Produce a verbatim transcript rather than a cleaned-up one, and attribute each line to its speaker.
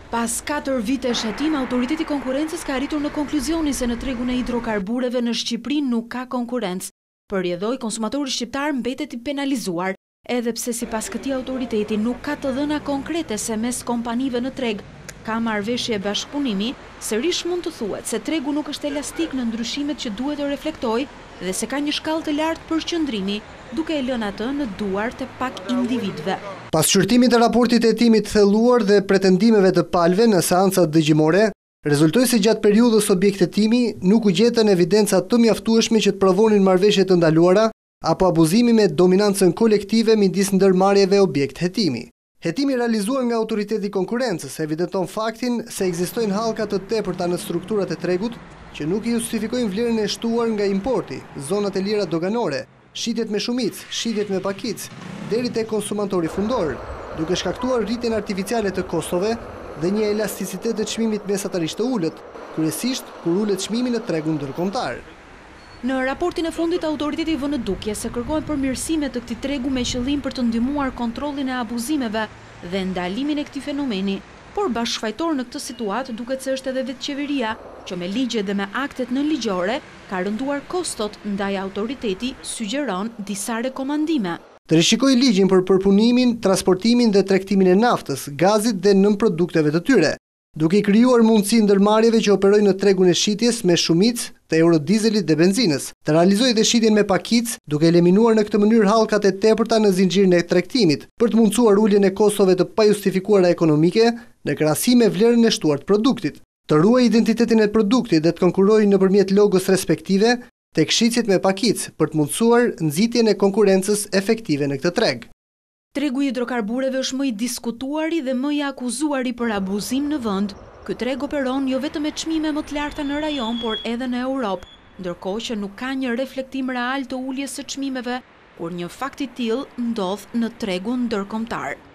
Speaker 1: Pas katër vitesh hetim, Autoriteti i Konkurrencës ka arritur në konkluzionin se në tregun e hidrokarbureve në Shqipëri nuk ka konkurrencë. Përjedhoi, konsumatori shqiptar mbetet i penalizuar, edhe pse sipas këtij autoriteti nuk ka të dhëna konkrete se mes kompanive në treg ka marrëveshje bashkëpunimi, sërish mund të thuhet se tregu nuk është elastik në ndryshimet që duhet të reflektojë dhe se ka një shkallë të lartë përqendrimi, duke e lënë atë në duart e pak individëve.
Speaker 2: Pas shqyrtimit të raportit e hetimit të thelluar dhe pretendimeve të palëve në seancat dëgjimore, rezultoi se gjatë periudhës objekt hetimi nuk u gjetën evidenca të mjaftueshme që të provonin marrëveshje të ndaluara apo abuzimi me dominancën kolektive midis ndërmarrjeve objekt hetimi. Hetimi realizuar nga Autoriteti i Konkurrencës evidenton faktin se ekzistojnë hallka të tepërta në strukturat e tregut që nuk i justifikojnë vlerën e shtuar nga importi, zonat e lira doganore, shitjet me shumicë, shitjet me pakicë, deri te konsumatori fundor, duke shkaktuar rritjen artificiale të kostove dhe një elasticitet të çmimit mesatarisht të ulët, kryesisht kur ulet çmimi në tregun ndërkombëtar.
Speaker 1: Në raportin e fundit, autoriteti vë në dukje se kërkohen përmirësime të këtij tregu me qëllim për të ndihmuar kontrollin e abuzimeve dhe ndalimin e këtij fenomeni, por bashkëfajtor në këtë situatë duket se është edhe vetë qeveria, që me ligje dhe me aktet nënligjore ka rënduar kostot, ndaj autoriteti sugjeron disa rekomandime.
Speaker 2: Të rishikojë ligjin për përpunimin, transportimin dhe tregtimin e naftës, gazit dhe nënprodukteve të tyre, duke i krijuar mundësi ndërmarrjeve që operojnë në tregun e shitjes me shumicë të eurodizelit dhe benzinës, të realizojë dhe shitjen me pakicë, duke eliminuar në këtë mënyrë hallkat e tepërta në zinxhirin e tregtimit, për të mundsuar uljen e kostove të pajustifikuara ekonomike në krahasim me vlerën e shtuar të produktit, të ruajë identitetin e produktit dhe të konkurrojë nëpërmjet logos respektive tek shitjet me pakicë për të mundsuar nxitjen e konkurrencës efektive në këtë treg.
Speaker 1: Tregu i hidrokarbureve është më i diskutuari dhe më i akuzuari për abuzim në vend. Ky treg operon jo vetëm me çmime më të larta në rajon, por edhe në Europë, ndërkohë që nuk ka një reflektim real të uljes së çmimeve, kur një fakt i tillë ndodh në tregun ndërkombëtar.